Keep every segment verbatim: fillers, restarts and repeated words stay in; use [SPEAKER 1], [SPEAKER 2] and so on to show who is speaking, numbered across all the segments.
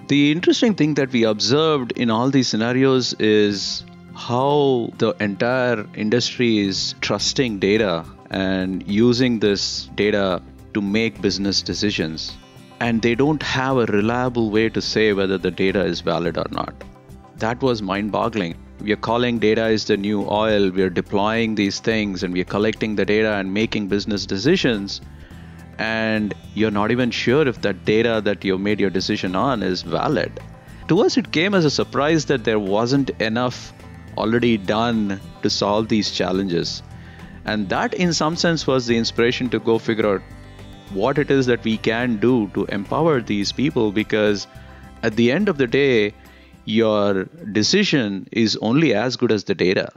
[SPEAKER 1] The interesting thing that we observed in all these scenarios is how the entire industry is trusting data and using this data to make business decisions. And they don't have a reliable way to say whether the data is valid or not. That was mind-boggling. We are calling data is the new oil. We are deploying these things and we are collecting the data and making business decisions. And you're not even sure if that data that you made your decision on is valid. To us, it came as a surprise that there wasn't enough already done to solve these challenges. And that, in some sense, was the inspiration to go figure out what it is that we can do to empower these people, because at the end of the day, your decision is only as good as the data.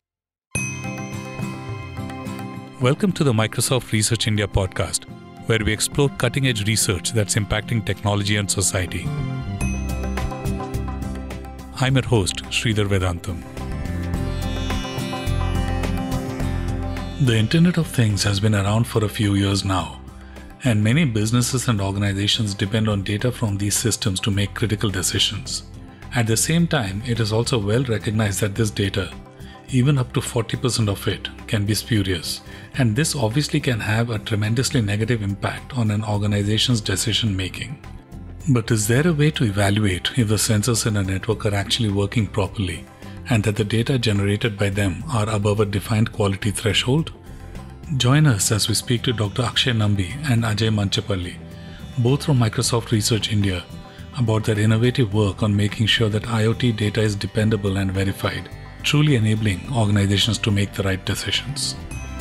[SPEAKER 2] Welcome to the Microsoft Research India podcast, where we explore cutting-edge research that's impacting technology and society. I'm your host, Sridhar Vedantam. The Internet of Things has been around for a few years now, and many businesses and organizations depend on data from these systems to make critical decisions. At the same time, it is also well recognized that this data, even up to forty percent of it, can be spurious, and this obviously can have a tremendously negative impact on an organization's decision making. But is there a way to evaluate if the sensors in a network are actually working properly and that the data generated by them are above a defined quality threshold? Join us as we speak to Doctor Akshay Nambi and Ajay Manchepalli, both from Microsoft Research India, about their innovative work on making sure that IoT data is dependable and verified, truly enabling organizations to make the right decisions.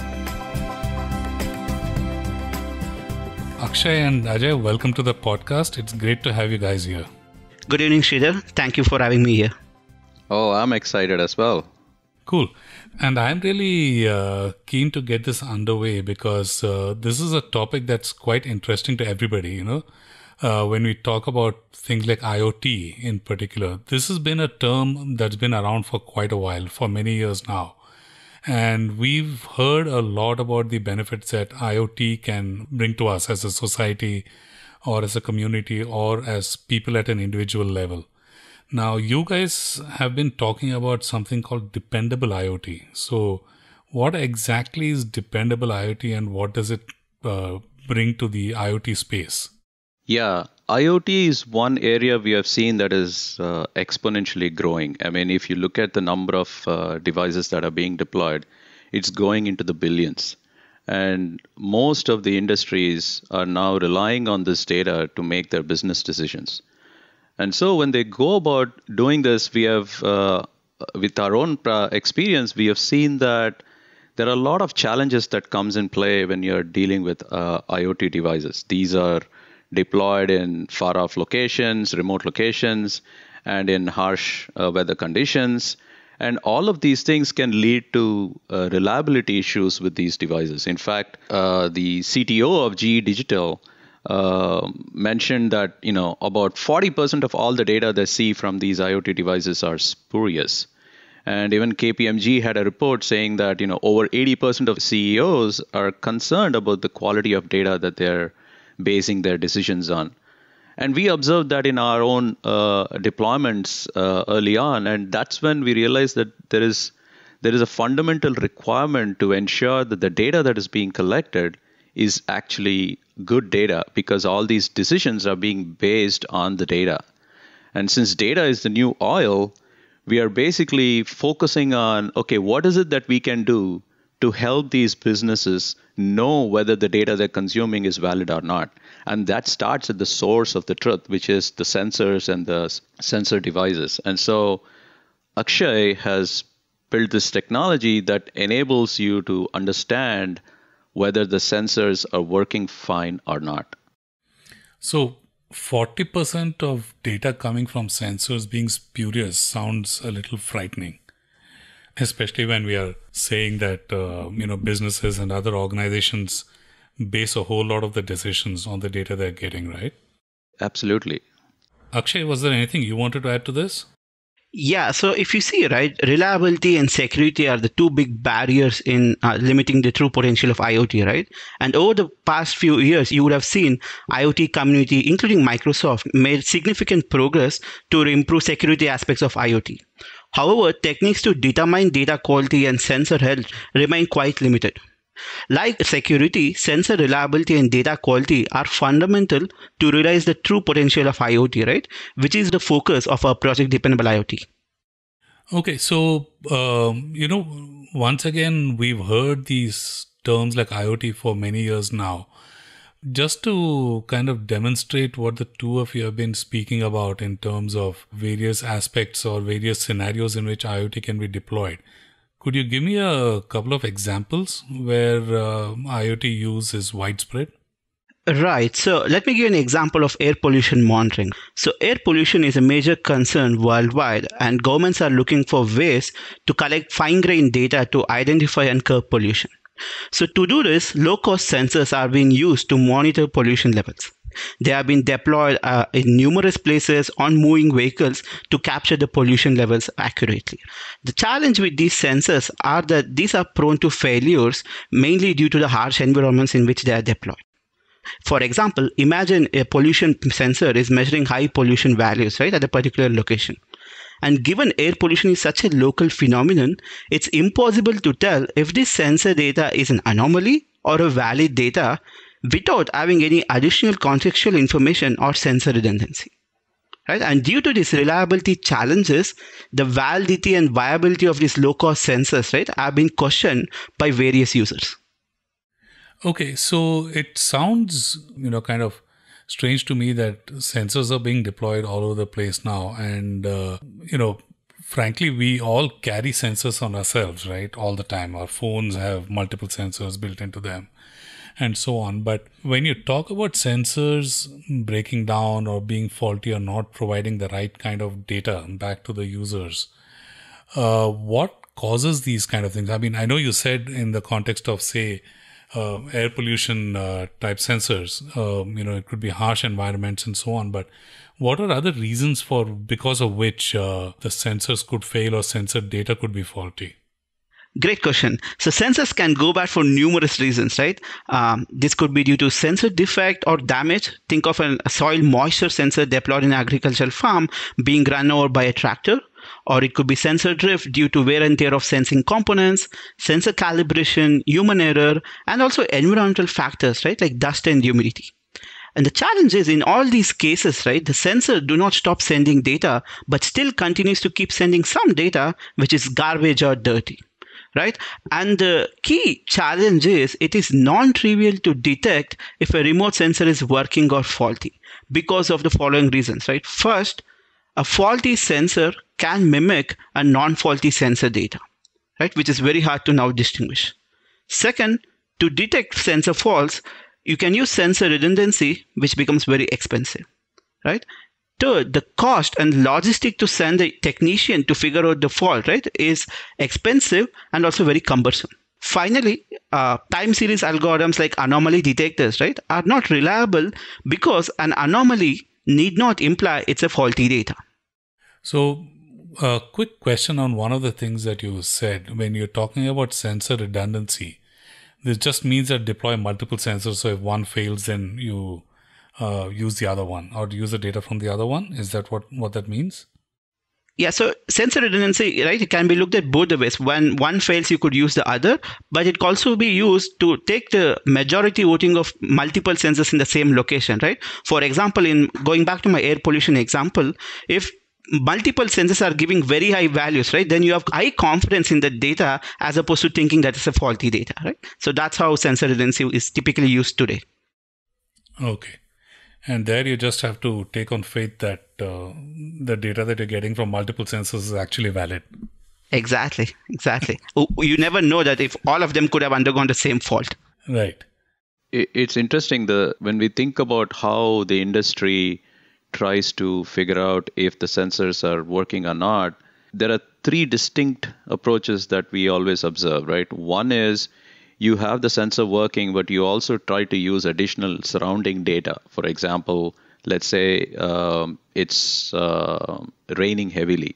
[SPEAKER 2] Akshay and Ajay, welcome to the podcast. It's great to have you guys here.
[SPEAKER 3] Good evening, Sridhar. Thank you for having me here.
[SPEAKER 1] Oh, I'm excited as well.
[SPEAKER 2] Cool. And I'm really uh, keen to get this underway because uh, this is a topic that's quite interesting to everybody, you know. Uh, when we talk about things like IoT in particular, this has been a term that's been around for quite a while, for many years now. And we've heard a lot about the benefits that IoT can bring to us as a society or as a community or as people at an individual level. Now, you guys have been talking about something called Dependable IoT. So what exactly is Dependable IoT and what does it uh, bring to the IoT space?
[SPEAKER 1] Yeah, IoT is one area we have seen that is uh, exponentially growing. I mean, if you look at the number of uh, devices that are being deployed, it's going into the billions. And most of the industries are now relying on this data to make their business decisions. And so when they go about doing this, we have, uh, with our own experience, we have seen that there are a lot of challenges that comes in play when you're dealing with uh, IoT devices. These are deployed in far-off locations, remote locations, and in harsh uh, weather conditions. And all of these things can lead to uh, reliability issues with these devices. In fact, uh, the C T O of G E Digital uh, mentioned that, you know, about forty percent of all the data they see from these IoT devices are spurious. And even K P M G had a report saying that, you know, over eighty percent of C E Os are concerned about the quality of data that they're basing their decisions on. And we observed that in our own uh, deployments uh, early on, and that's when we realized that there is there is a fundamental requirement to ensure that the data that is being collected is actually good data, because all these decisions are being based on the data. And since data is the new oil, we are basically focusing on, okay, what is it that we can do to help these businesses know whether the data they're consuming is valid or not. And that starts at the source of the truth, which is the sensors and the sensor devices. And so Akshay has built this technology that enables you to understand whether the sensors are working fine or not.
[SPEAKER 2] So forty percent of data coming from sensors being spurious sounds a little frightening. Especially when we are saying that, uh, you know, businesses and other organizations base a whole lot of the decisions on the data they're getting, right?
[SPEAKER 1] Absolutely.
[SPEAKER 2] Akshay, was there anything you wanted to add to this?
[SPEAKER 3] Yeah, so if you see, right, reliability and security are the two big barriers in uh, limiting the true potential of IoT, right? And over the past few years, you would have seen IoT community, including Microsoft, made significant progress to improve security aspects of IoT. However, techniques to determine data quality and sensor health remain quite limited. Like security, sensor reliability and data quality are fundamental to realize the true potential of IoT, right? Which is the focus of our project Dependable IoT.
[SPEAKER 2] Okay, so, um, you know, once again, we've heard these terms like IoT for many years now. Just to kind of demonstrate what the two of you have been speaking about in terms of various aspects or various scenarios in which IoT can be deployed, could you give me a couple of examples where uh, IoT use is widespread?
[SPEAKER 3] Right. So let me give you an example of air pollution monitoring. So air pollution is a major concern worldwide, and governments are looking for ways to collect fine-grained data to identify and curb pollution. So to do this, low-cost sensors are being used to monitor pollution levels. They have been deployed uh, in numerous places on moving vehicles to capture the pollution levels accurately. The challenge with these sensors are that these are prone to failures, mainly due to the harsh environments in which they are deployed. For example, imagine a pollution sensor is measuring high pollution values, right, at a particular location. And given air pollution is such a local phenomenon, it's impossible to tell if this sensor data is an anomaly or a valid data without having any additional contextual information or sensor redundancy. Right? And due to these reliability challenges, the validity and viability of these low-cost sensors, right, have been questioned by various users.
[SPEAKER 2] Okay, so it sounds, you know, kind of strange to me that sensors are being deployed all over the place now. And, uh, you know, frankly, we all carry sensors on ourselves, right, all the time. Our phones have multiple sensors built into them and so on. But when you talk about sensors breaking down or being faulty or not providing the right kind of data back to the users, uh, what causes these kind of things? I mean, I know you said in the context of, say, Uh, air pollution uh, type sensors, uh, you know, it could be harsh environments and so on. But what are other reasons for because of which uh, the sensors could fail or sensor data could be faulty?
[SPEAKER 3] Great question. So sensors can go bad for numerous reasons, right? Um, this could be due to sensor defect or damage. Think of a soil moisture sensor deployed in an agricultural farm being run over by a tractor. Or it could be sensor drift due to wear and tear of sensing components, sensor calibration, human error, and also environmental factors, right, like dust and humidity. And the challenge is in all these cases, right, the sensor do not stop sending data, but still continues to keep sending some data, which is garbage or dirty. Right? And the key challenge is it is non-trivial to detect if a remote sensor is working or faulty because of the following reasons, right? First, a faulty sensor can mimic a non-faulty sensor data, right? Which is very hard to now distinguish. Second, to detect sensor faults, you can use sensor redundancy, which becomes very expensive, right? Third, the cost and logistic to send a technician to figure out the fault, right, is expensive and also very cumbersome. Finally, uh, time series algorithms like anomaly detectors, right, are not reliable because an anomaly need not imply it's a faulty data.
[SPEAKER 2] So, a quick question on one of the things that you said. When you're talking about sensor redundancy, this just means that deploy multiple sensors, so if one fails, then you uh, use the other one or use the data from the other one. Is that what, what that means?
[SPEAKER 3] Yeah, so sensor redundancy, right, it can be looked at both the ways. When one fails, you could use the other, but it can also be used to take the majority voting of multiple sensors in the same location, right? For example, in going back to my air pollution example, if multiple sensors are giving very high values, right, then you have high confidence in the data as opposed to thinking that it's a faulty data, right? So that's how sensor redundancy is typically used today.
[SPEAKER 2] Okay. And there you just have to take on faith that uh, the data that you're getting from multiple sensors is actually valid.
[SPEAKER 3] Exactly, exactly. You never know that if all of them could have undergone the same fault.
[SPEAKER 2] Right.
[SPEAKER 1] It's interesting the when we think about how the industry tries to figure out if the sensors are working or not, there are three distinct approaches that we always observe, right? One is you have the sensor working, but you also try to use additional surrounding data. For example, let's say um, it's uh, raining heavily.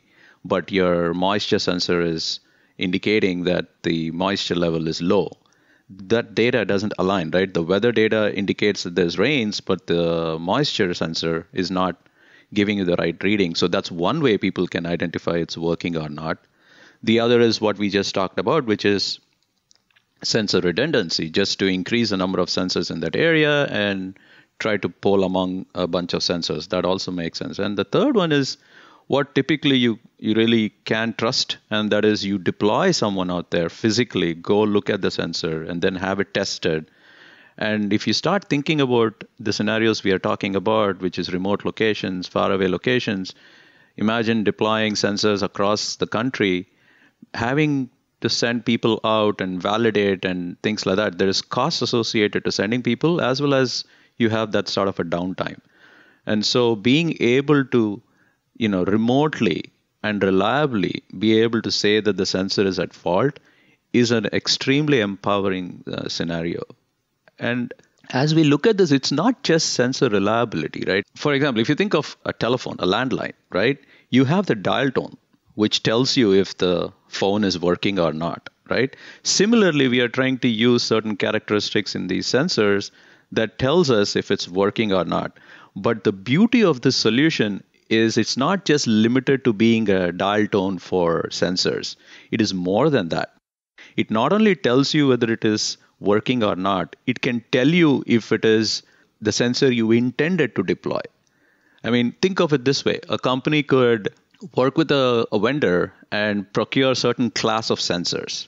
[SPEAKER 1] but your moisture sensor is indicating that the moisture level is low. That data doesn't align, right? The weather data indicates that there's rains, but the moisture sensor is not giving you the right reading. So that's one way people can identify it's working or not. The other is what we just talked about, which is sensor redundancy, just to increase the number of sensors in that area and try to poll among a bunch of sensors. That also makes sense. And the third one is what typically you, you really can trust, and that is you deploy someone out there physically, go look at the sensor and then have it tested. And if you start thinking about the scenarios we are talking about, which is remote locations, faraway locations, imagine deploying sensors across the country, having to send people out and validate and things like that. There is cost associated to sending people, as well as you have that sort of a downtime. And so being able to you know, remotely and reliably be able to say that the sensor is at fault is an extremely empowering uh, scenario. And as we look at this, it's not just sensor reliability, right? For example, if you think of a telephone, a landline, right? You have the dial tone, which tells you if the phone is working or not, right? Similarly, we are trying to use certain characteristics in these sensors that tells us if it's working or not. But the beauty of this solution is it's not just limited to being a dial tone for sensors. It is more than that. It not only tells you whether it is working or not, it can tell you if it is the sensor you intended to deploy. I mean, think of it this way. A company could work with a, a vendor and procure a certain class of sensors.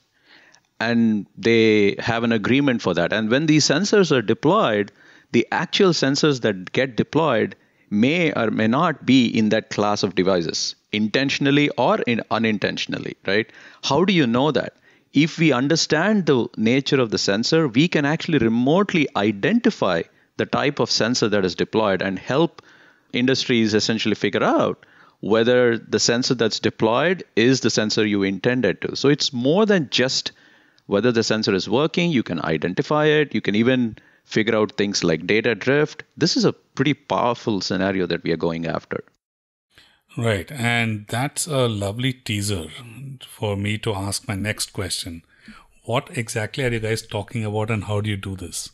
[SPEAKER 1] And they have an agreement for that. And when these sensors are deployed, the actual sensors that get deployed may or may not be in that class of devices, intentionally or in unintentionally, right? How do you know that? If we understand the nature of the sensor, we can actually remotely identify the type of sensor that is deployed and help industries essentially figure out whether the sensor that's deployed is the sensor you intended to. So it's more than just whether the sensor is working. You can identify it. You can even figure out things like data drift. This is a pretty powerful scenario that we are going after.
[SPEAKER 2] Right. And that's a lovely teaser for me to ask my next question. What exactly are you guys talking about and how do you do this?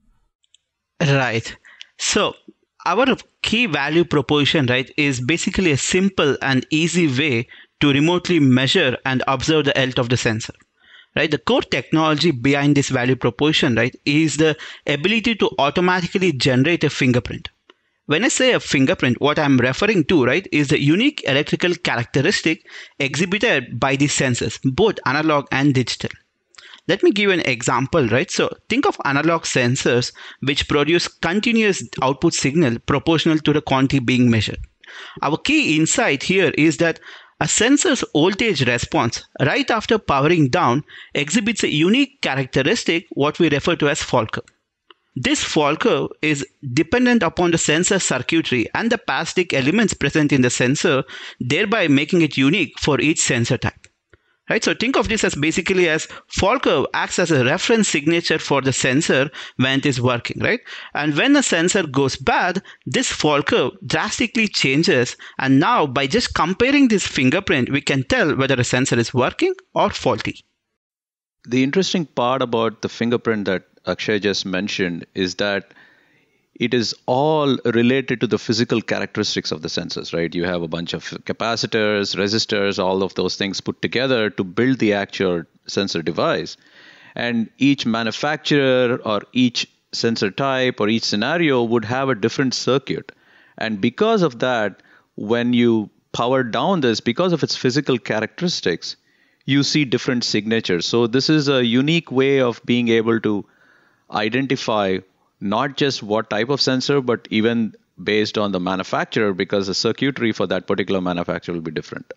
[SPEAKER 3] Right. So our key value proposition, right, is basically a simple and easy way to remotely measure and observe the health of the sensor. Right, the core technology behind this value proposition, right, is the ability to automatically generate a fingerprint. When I say a fingerprint, what I'm referring to, right, is the unique electrical characteristic exhibited by these sensors, both analog and digital. Let me give you an example, right? So think of analog sensors which produce continuous output signal proportional to the quantity being measured. Our key insight here is that a sensor's voltage response right after powering down exhibits a unique characteristic, what we refer to as fault curve. This fault curve is dependent upon the sensor circuitry and the parasitic elements present in the sensor, thereby making it unique for each sensor type. Right? So think of this as basically as fault curve acts as a reference signature for the sensor when it is working, right? And when a sensor goes bad, this fault curve drastically changes. And now by just comparing this fingerprint, we can tell whether a sensor is working or faulty.
[SPEAKER 1] The interesting part about the fingerprint that Akshay just mentioned is that it is all related to the physical characteristics of the sensors, right? You have a bunch of capacitors, resistors, all of those things put together to build the actual sensor device. And each manufacturer or each sensor type or each scenario would have a different circuit. And because of that, when you power down this, because of its physical characteristics, you see different signatures. So this is a unique way of being able to identify not just what type of sensor, but even based on the manufacturer, because the circuitry for that particular manufacturer will be different.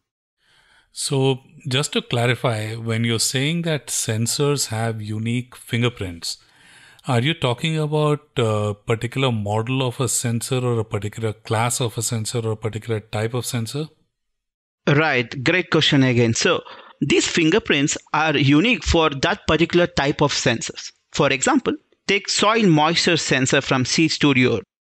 [SPEAKER 2] So just to clarify, when you're saying that sensors have unique fingerprints, are you talking about a particular model of a sensor or a particular class of a sensor or a particular type of sensor?
[SPEAKER 3] Right. Great question again. So these fingerprints are unique for that particular type of sensors. For example, take soil moisture sensor from C Studio,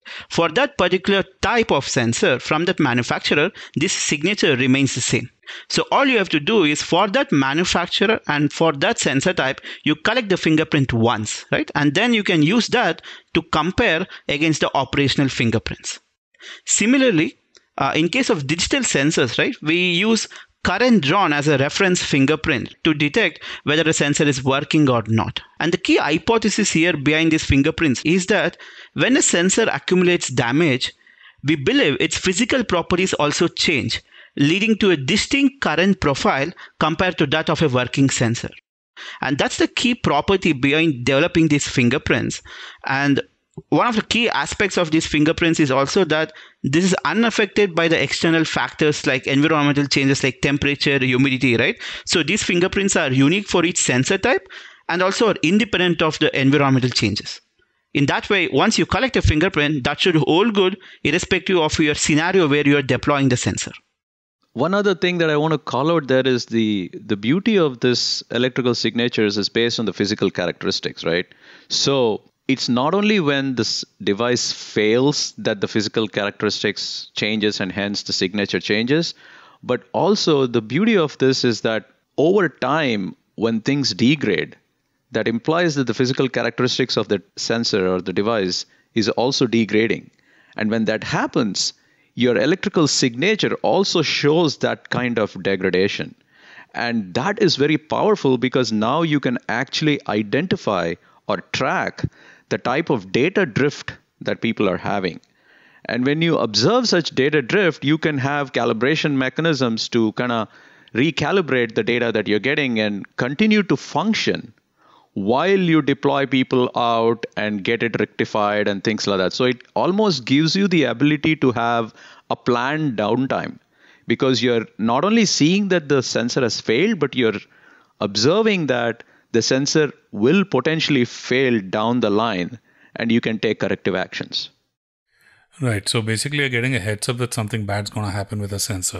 [SPEAKER 3] For that particular type of sensor from that manufacturer, this signature remains the same. So all you have to do is for that manufacturer and for that sensor type, you collect the fingerprint once, right? And then you can use that to compare against the operational fingerprints. Similarly, uh, in case of digital sensors, right, we use current drawn as a reference fingerprint to detect whether a sensor is working or not. And the key hypothesis here behind these fingerprints is that when a sensor accumulates damage, we believe its physical properties also change, leading to a distinct current profile compared to that of a working sensor. And that's the key property behind developing these fingerprints. And one of the key aspects of these fingerprints is also that this is unaffected by the external factors like environmental changes like temperature, humidity, right? So these fingerprints are unique for each sensor type and also are independent of the environmental changes. In that way, once you collect a fingerprint, that should hold good irrespective of your scenario where you are deploying the sensor.
[SPEAKER 1] One other thing that I want to call out there is the, the beauty of this electrical signatures is based on the physical characteristics, right? So it's not only when this device fails that the physical characteristics changes and hence the signature changes, but also the beauty of this is that over time, when things degrade, that implies that the physical characteristics of the sensor or the device is also degrading. And when that happens, your electrical signature also shows that kind of degradation. And that is very powerful because now you can actually identify or track the type of data drift that people are having. And when you observe such data drift, you can have calibration mechanisms to kind of recalibrate the data that you're getting and continue to function while you deploy people out and get it rectified and things like that. So it almost gives you the ability to have a planned downtime because you're not only seeing that the sensor has failed, but you're observing that the sensor will potentially fail down the line and you can take corrective actions.
[SPEAKER 2] Right. So basically you're getting a heads up that something bad's going to happen with a sensor.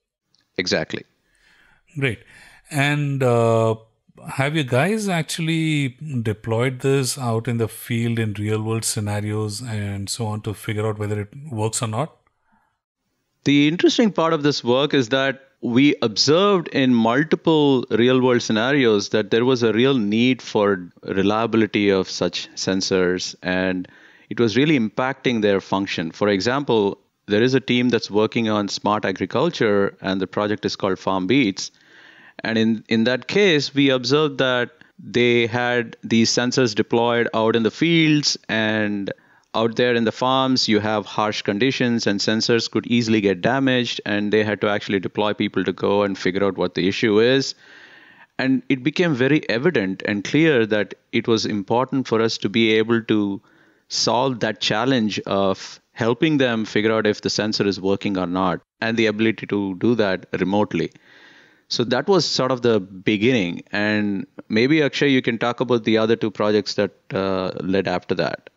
[SPEAKER 1] Exactly.
[SPEAKER 2] Great. And uh, have you guys actually deployed this out in the field in real world scenarios and so on to figure out whether it works or not?
[SPEAKER 1] The interesting part of this work is that we observed in multiple real-world scenarios that there was a real need for reliability of such sensors, and it was really impacting their function. For example, there is a team that's working on smart agriculture, and the project is called Farm Beats. And in, in that case, we observed that they had these sensors deployed out in the fields, and out there in the farms, you have harsh conditions and sensors could easily get damaged, and they had to actually deploy people to go and figure out what the issue is. And it became very evident and clear that it was important for us to be able to solve that challenge of helping them figure out if the sensor is working or not, and the ability to do that remotely. So that was sort of the beginning. And maybe, Akshay, you can talk about the other two projects that uh, led after that.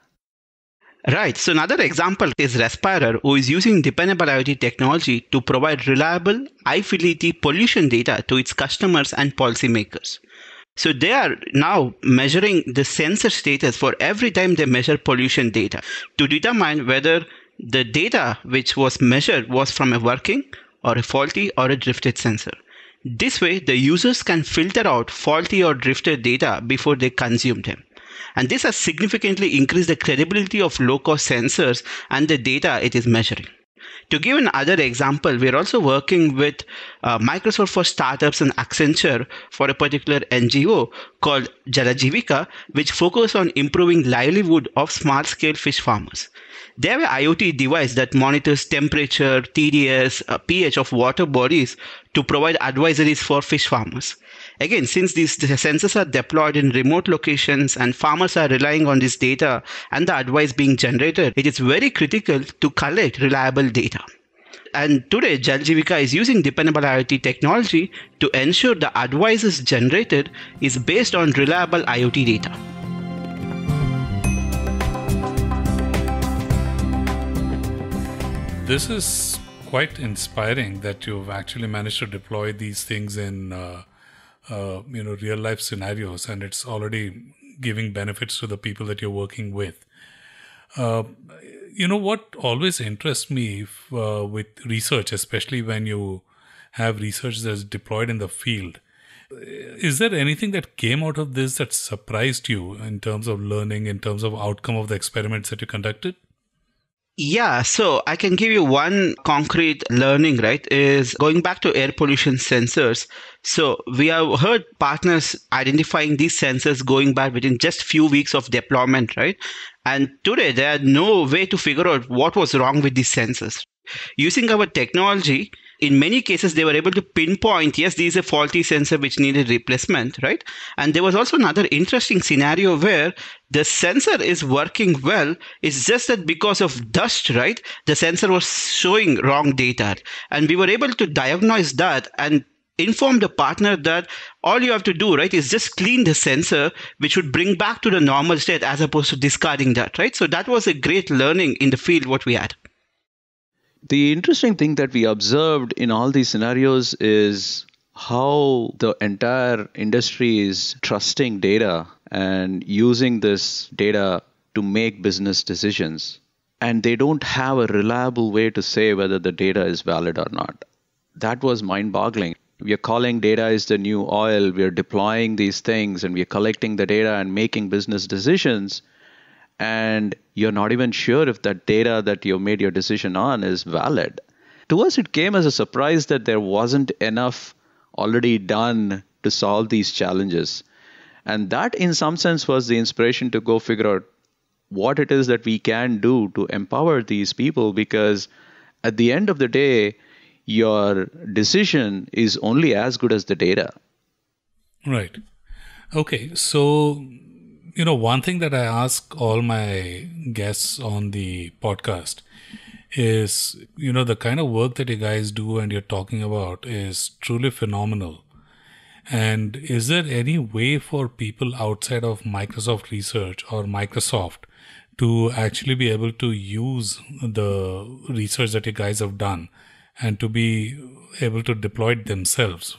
[SPEAKER 3] Right. So another example is Respirer, who is using Dependable IoT technology to provide reliable, high-fidelity pollution data to its customers and policymakers. So they are now measuring the sensor status for every time they measure pollution data to determine whether the data which was measured was from a working or a faulty or a drifted sensor. This way, the users can filter out faulty or drifted data before they consume them. And this has significantly increased the credibility of low-cost sensors and the data it is measuring. To give another example, we are also working with uh, Microsoft for Startups and Accenture for a particular N G O called Jalajivika, which focuses on improving livelihood of small-scale fish farmers. They have an IoT device that monitors temperature, T D S, uh, pH of water bodies to provide advisories for fish farmers. Again, since these the sensors are deployed in remote locations and farmers are relying on this data and the advice being generated, it is very critical to collect reliable data. And today, Jalajivika is using Dependable IoT technology to ensure the advices generated is based on reliable IoT data.
[SPEAKER 2] This is quite inspiring that you've actually managed to deploy these things in uh, uh, you know, real life scenarios, and it's already giving benefits to the people that you're working with. Uh, You know what always interests me if, uh, with research, especially when you have research that's deployed in the field, is there anything that came out of this that surprised you in terms of learning, in terms of outcome of the experiments that you conducted?
[SPEAKER 3] Yeah, so I can give you one concrete learning, right? Is going back to air pollution sensors. So we have heard partners identifying these sensors going back within just few weeks of deployment, right? And today there are no way to figure out what was wrong with these sensors. Using our technology, in many cases, they were able to pinpoint, yes, this is a faulty sensor which needed replacement, right? And there was also another interesting scenario where the sensor is working well. It's just that because of dust, right, the sensor was showing wrong data. And we were able to diagnose that and inform the partner that all you have to do, right, is just clean the sensor, which would bring back to the normal state as opposed to discarding that, right? So that was a great learning in the field what we had.
[SPEAKER 1] The interesting thing that we observed in all these scenarios is how the entire industry is trusting data and using this data to make business decisions. And they don't have a reliable way to say whether the data is valid or not. That was mind-boggling. We are calling data is the new oil. We are deploying these things and we are collecting the data and making business decisions. And you're not even sure if that data that you made your decision on is valid. To us, it came as a surprise that there wasn't enough already done to solve these challenges. And that, in some sense, was the inspiration to go figure out what it is that we can do to empower these people, because at the end of the day, your decision is only as good as the data.
[SPEAKER 2] Right. Okay. So, you know, one thing that I ask all my guests on the podcast is, you know, the kind of work that you guys do and you're talking about is truly phenomenal. And is there any way for people outside of Microsoft Research or Microsoft to actually be able to use the research that you guys have done and to be able to deploy it themselves?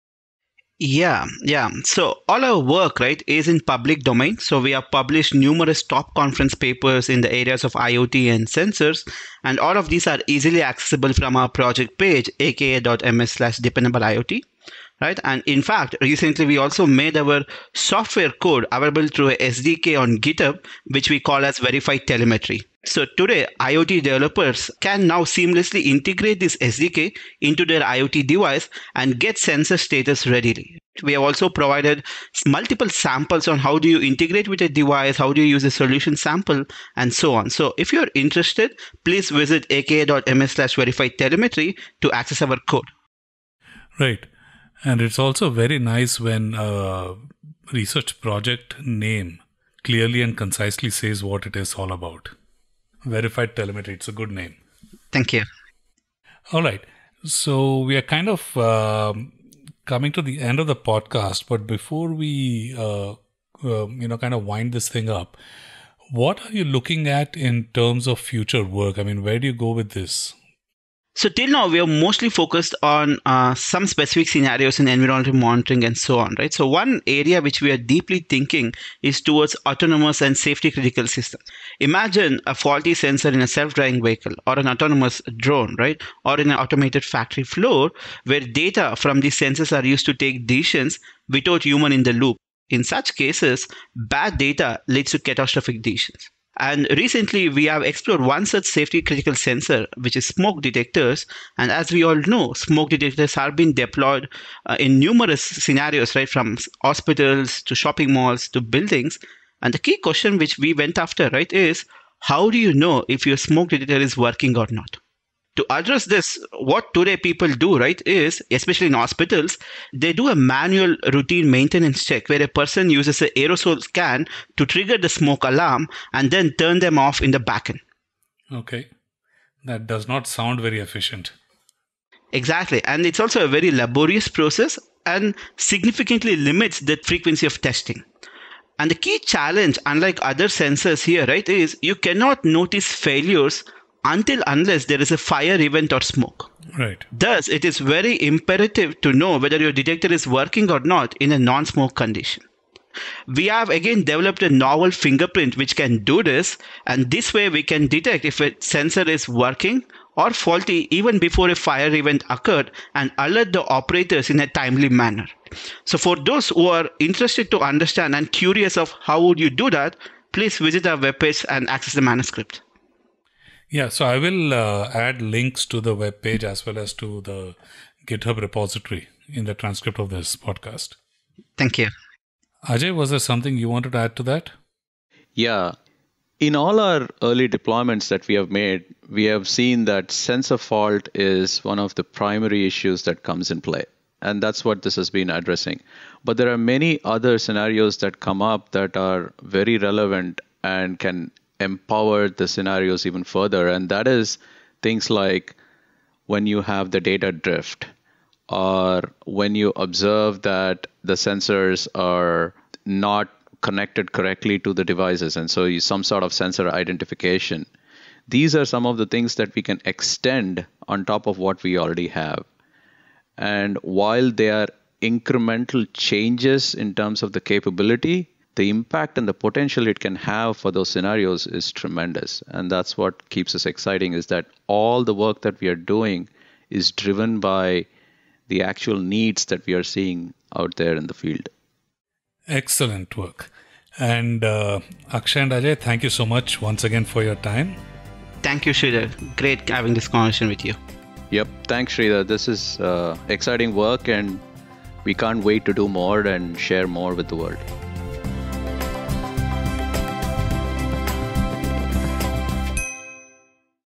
[SPEAKER 3] Yeah, yeah. So all our work, right, is in public domain. So we have published numerous top conference papers in the areas of IoT and sensors, and all of these are easily accessible from our project page, aka.ms slash dependable IoT. Right. And in fact, recently we also made our software code available through a S D K on GitHub, which we call as verified telemetry. So today, IoT developers can now seamlessly integrate this S D K into their IoT device and get sensor status readily. We have also provided multiple samples on how do you integrate with a device, how do you use a solution sample, and so on. So if you're interested, please visit aka.ms slash verified telemetry to access our code.
[SPEAKER 2] Right. And it's also very nice when a research project name clearly and concisely says what it is all about. Verified telemetry, it's a good name.
[SPEAKER 3] Thank you.
[SPEAKER 2] All right. So we are kind of uh, coming to the end of the podcast, but before we, uh, uh, you know, kind of wind this thing up, what are you looking at in terms of future work? I mean, where do you go with this?
[SPEAKER 3] So till now, we are mostly focused on uh, some specific scenarios in environmental monitoring and so on, right? So one area which we are deeply thinking is towards autonomous and safety critical systems. Imagine a faulty sensor in a self-driving vehicle or an autonomous drone, right? Or in an automated factory floor where data from these sensors are used to take decisions without human in the loop. In such cases, bad data leads to catastrophic decisions. And recently, we have explored one such safety critical sensor, which is smoke detectors. And as we all know, smoke detectors have been deployed uh, in numerous scenarios, right, from hospitals to shopping malls to buildings. And the key question which we went after, right, is how do you know if your smoke detector is working or not? To address this, what today people do, right, is, especially in hospitals, they do a manual routine maintenance check where a person uses an aerosol can to trigger the smoke alarm and then turn them off in the backend.
[SPEAKER 2] Okay. That does not sound very efficient.
[SPEAKER 3] Exactly. And it's also a very laborious process and significantly limits the frequency of testing. And the key challenge, unlike other sensors here, right, is you cannot notice failures until unless there is a fire event or smoke.
[SPEAKER 2] Right.
[SPEAKER 3] Thus, it is very imperative to know whether your detector is working or not in a non-smoke condition. We have again developed a novel fingerprint which can do this, and this way we can detect if a sensor is working or faulty even before a fire event occurred and alert the operators in a timely manner. So for those who are interested to understand and curious of how would you do that, please visit our webpage and access the manuscript.
[SPEAKER 2] Yeah, so I will uh, add links to the webpage as well as to the GitHub repository in the transcript of this podcast.
[SPEAKER 3] Thank you.
[SPEAKER 2] Ajay, was there something you wanted to add to that?
[SPEAKER 1] Yeah. In all our early deployments that we have made, we have seen that sensor fault is one of the primary issues that comes in play. And that's what this has been addressing. But there are many other scenarios that come up that are very relevant and can empower the scenarios even further. And that is things like when you have the data drift, or when you observe that the sensors are not connected correctly to the devices, and so you, some sort of sensor identification. These are some of the things that we can extend on top of what we already have. And while they are incremental changes in terms of the capability, the impact and the potential it can have for those scenarios is tremendous. And that's what keeps us exciting, is that all the work that we are doing is driven by the actual needs that we are seeing out there in the field.
[SPEAKER 2] Excellent work. And uh, Akshay and Ajay, thank you so much once again for your time.
[SPEAKER 3] Thank you, Sridhar. Great having this conversation with you.
[SPEAKER 1] Yep. Thanks, Sridhar. This is uh, exciting work, and we can't wait to do more and share more with the world.